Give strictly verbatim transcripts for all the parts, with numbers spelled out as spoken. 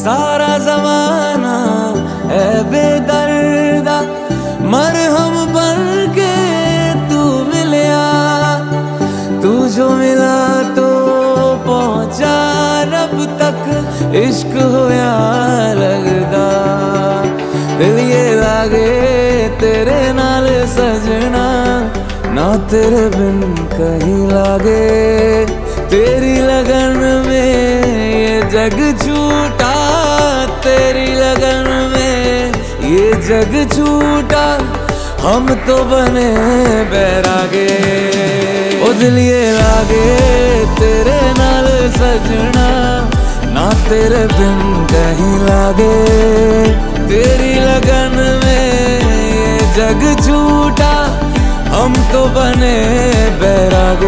सारा जमाना है बेदर्दा, मरहम बन के तू मिलिया। तू जो मिला तो पहुंचा रब तक, इश्क होया लगदा। दिल ये लागे तेरे नाल सजना, ना तेरे बिन कहीं लागे। तेरी लगन में ये जग झूठा, तेरी लगन में ये जग झूठा, हम तो बने बैरागे। ओ दिल ये लागे तेरे नाल सजना, ना तेरे बिन कहीं लागे। तेरी लगन में ये जग झूठा, हम तो बने बैरागे।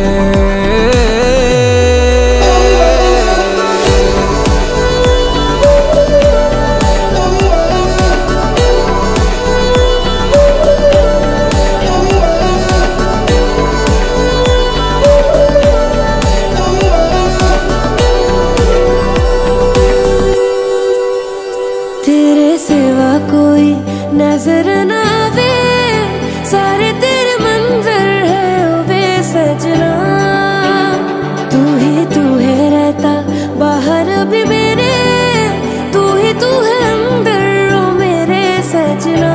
तेरे सिवा कोई नजर ना आवे, सारे तेरे मंजर है ओ बेसजना। तू ही तू है रहता बाहर भी मेरे, तू ही तू है अंदर ओ मेरे सजना।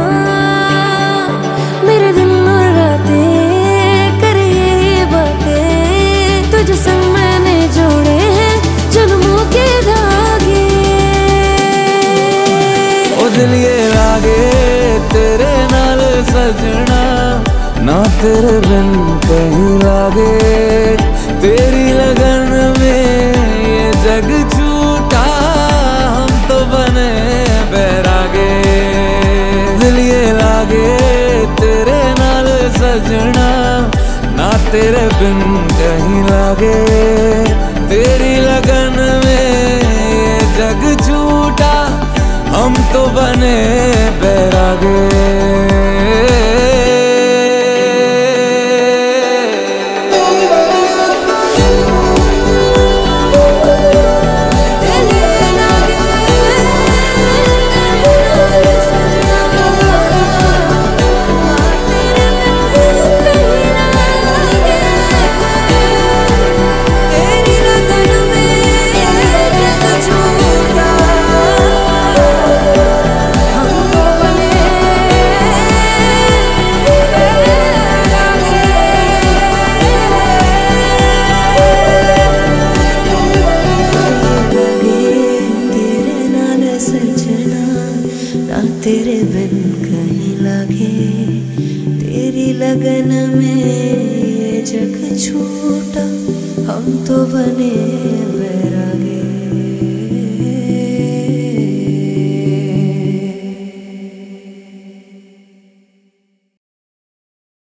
मेरे दिन और रातें करे ये बातें, तुझ संग मैंने जोड़े हैं जन्मों के धागे। ओ दिल ये लागे तेरे नाल सजना, ना तेरे बिन कहीं लागे। तेरी लगन में ये जग झूठा, हम तो बने बैरागे। दिल ये लागे तेरे नाल सजना, ना तेरे बिन कहीं लागे। तेरी लगन में ये जग झूठा, हम तो बने बैरागे। तेरे बिन कहीं लागे। तेरी लगन में ये जग छूटा, हम तो बने